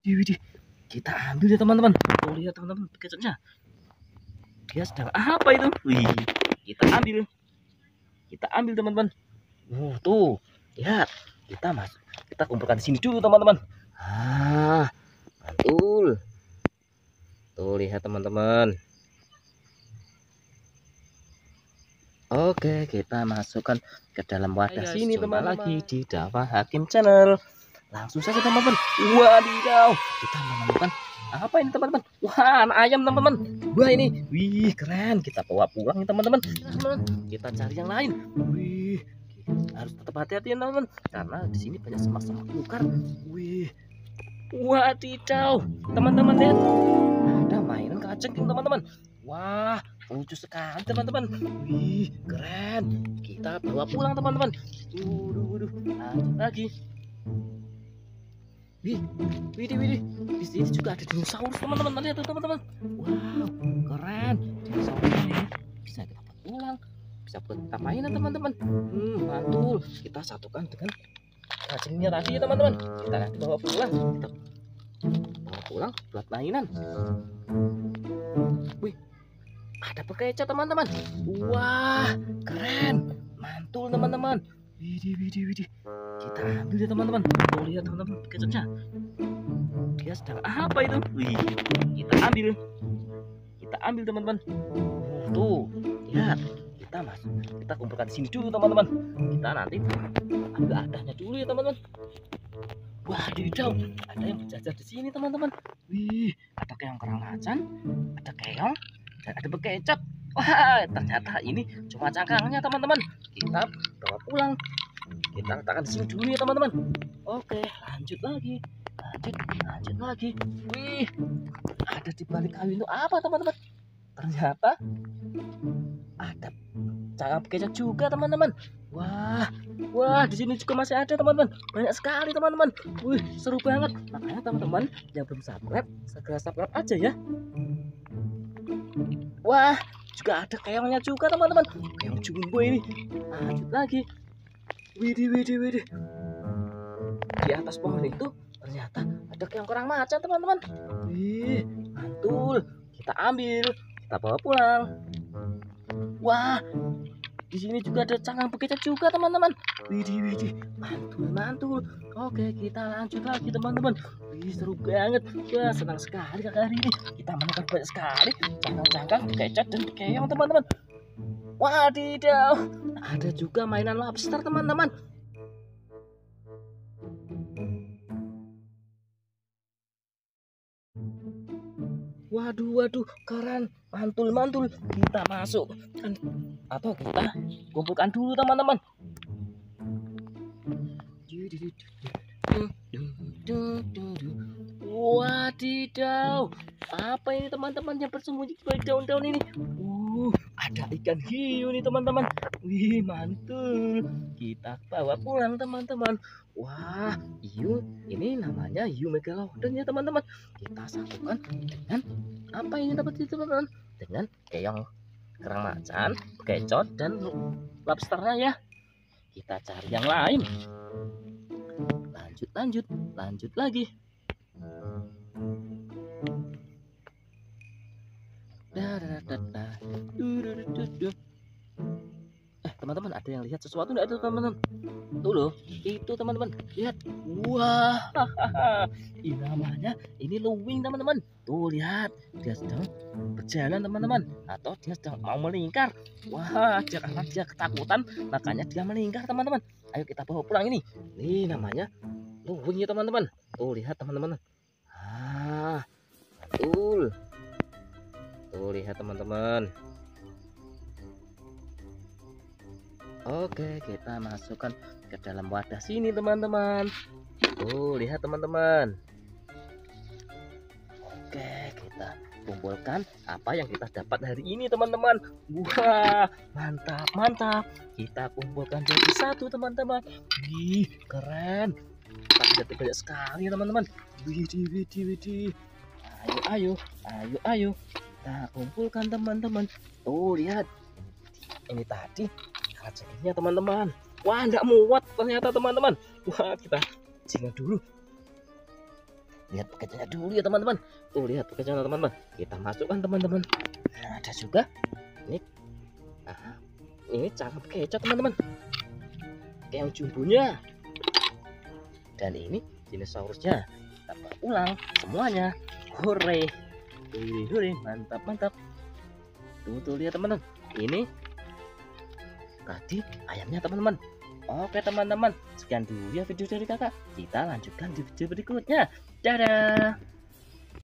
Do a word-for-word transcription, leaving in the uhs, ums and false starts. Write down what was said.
Widih, widih. Kita ambil ya teman-teman. Tuh lihat teman-teman bekecotnya. Dia sedang apa itu? Wih, kita ambil. Kita ambil teman-teman. Uh, tuh, lihat. Kita masuk. Kita kumpulkan di sini dulu teman-teman. Ah, mantul. Tuh lihat teman-teman. Oke, kita masukkan ke dalam wadah Hai guys, sini teman-teman lagi di Dawa Hakim Channel. Langsung saja teman-teman. Wadidaw, kita menemukan apa ini teman-teman? Wah, anak ayam teman-teman. Wah ini, wih keren. Kita bawa pulang nih teman-teman. Kita cari yang lain. Wih, harus tetap hati-hati ya teman-teman, karena di sini banyak semak-semak belukar. Wih, wadidaw, teman-teman lihat. Ada mainan kacang teman-teman. Wah, lucu sekali teman-teman. Wih, keren. Kita bawa pulang teman-teman. Waduh, waduh. Lanjut lagi. Wih, widih, widih. Di sini juga ada dinosaurus teman-teman. Lihat tuh teman-teman. Wow, keren. Dinosaurus ini bisa kita bawa pulang. Bisa buat kita mainan teman-teman. Hmm, mantul. Kita satukan dengan kacangnya tadi ya teman-teman. Kita nanti bawa pulang. Kita bawa pulang buat mainan. Wih, ada bekecot teman-teman. Wah, keren. Mantul teman-teman. Widih, widih, widih. Kita ambil ya teman-teman. Tuh lihat teman-teman bekecotnya. Dia sedang apa itu? Wih, kita ambil. Kita ambil teman-teman. Tuh, lihat. Kita masuk. Kita kumpulkan di sini dulu teman-teman. Kita nanti ambil adanya dulu ya teman-teman. Wah, didau. Ada yang berjajar di sini teman-teman. Wih, ada keong kerang macan, ada keong, dan ada bekecot. Wah, ternyata ini cuma cangkangnya teman-teman. Kita bawa pulang. Kita letakkan di sini dulu ya teman-teman. Oke, lanjut lagi. Lanjut, lanjut lagi. Wih, ada di balik kayu itu apa teman-teman? Ternyata ada cangkang bekecot juga teman-teman. Wah, wah di sini juga masih ada teman-teman. Banyak sekali teman-teman. Wih, seru banget. Makanya teman-teman yang belum subscribe, segera subscribe aja ya. Wah, juga ada keongnya juga teman-teman. Keong jumbo ini. Lanjut lagi. Widih, widih, widih. Di atas pohon itu ternyata ada keong kerang macan teman-teman. Wih, mantul. Kita ambil, kita bawa pulang. Wah, di sini juga ada cangkang bekecot juga teman-teman. Widih, widih, mantul, mantul. Oke, kita lanjut lagi teman-teman. Wih, seru banget. Wah, senang sekali kali ini. Kita menemukan banyak sekali cangkang-cangkang bekecot dan keong teman-teman. Wadidaw, ada juga mainan lobster teman-teman. Waduh, waduh, keren, mantul, mantul. Kita masuk kan, atau kita kumpulkan dulu teman-teman. Wadidaw, apa ini teman-teman yang bersembunyi di balik daun-daun ini? Uh, ada ikan hiu nih teman-teman. Wih, mantul. Kita bawa pulang teman-teman. Wah, hiu ini namanya hiu megalodon ya teman-teman. Kita satukan dengan apa ini dapat itu teman-teman? Dengan keong kerang macan, bekecot dan lobsternya ya. Kita cari yang lain. Lanjut, lanjut, lanjut lagi. Eh teman-teman, ada yang lihat sesuatu enggak itu teman-teman? Tuh loh, itu teman-teman, lihat. Wah, ini namanya ini luwing teman-teman. Tuh lihat, dia sedang berjalan teman-teman, atau dia sedang mau melingkar. Wah, dia karena dia ketakutan, makanya dia melingkar teman-teman. Ayo kita bawa pulang ini. Ini namanya luwing ya teman-teman. Tuh lihat teman-teman. Ah, betul. Tuh lihat teman-teman. Oke, kita masukkan ke dalam wadah sini teman-teman. Tuh lihat teman-teman. Oke, kita kumpulkan apa yang kita dapat hari ini teman-teman. Wah, mantap, mantap. Kita kumpulkan jadi satu teman-teman. Wih, keren. Kita dapat banyak sekali teman-teman. Widih, widih, widih. Ayo, ayo, ayo, ayo. Kita kumpulkan teman-teman. Tuh lihat. Ini tadi kacangnya teman-teman. Wah, nggak muat ternyata teman-teman. Wah, kita singgah dulu. lihat paketnya dulu ya teman-teman. Tuh lihat paketnya teman-teman. Kita masukkan teman-teman. Nah, ada juga ini. Nah, ini cakep kecap teman-teman. Yang jumbonya. Dan ini dinosaurusnya. Kita bawa ulang semuanya. Hore. Hore, hore, mantap, mantap. Tuh, tuh lihat teman-teman. Ini tadi ayamnya teman-teman. Oke teman-teman, sekian dulu ya video dari kakak. Kita lanjutkan di video berikutnya. Dadah.